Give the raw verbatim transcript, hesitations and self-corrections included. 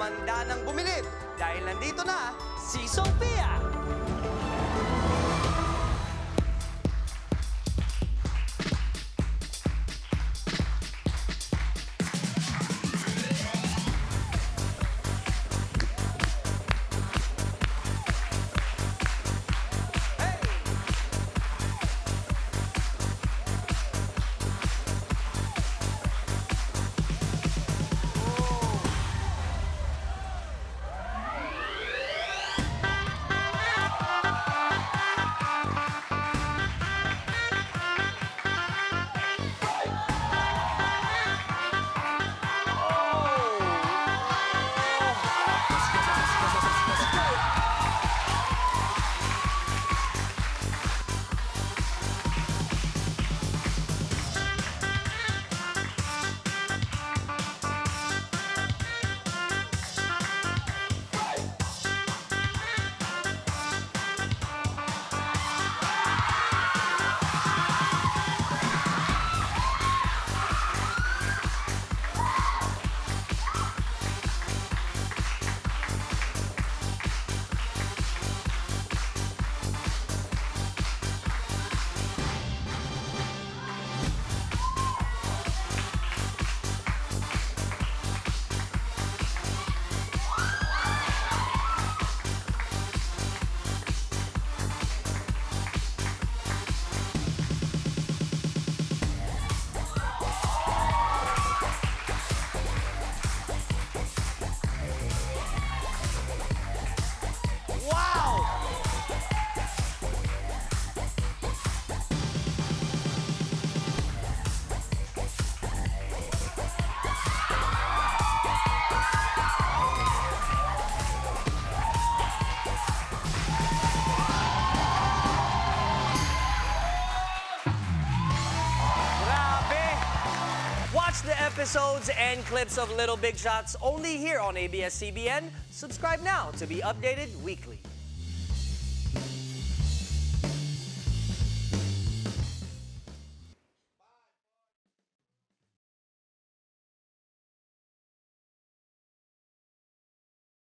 humanda ng bumilib dahil nandito na si Sophia! Watch the episodes and clips of Little Big Shots only here on A B S C B N. Subscribe now to be updated weekly.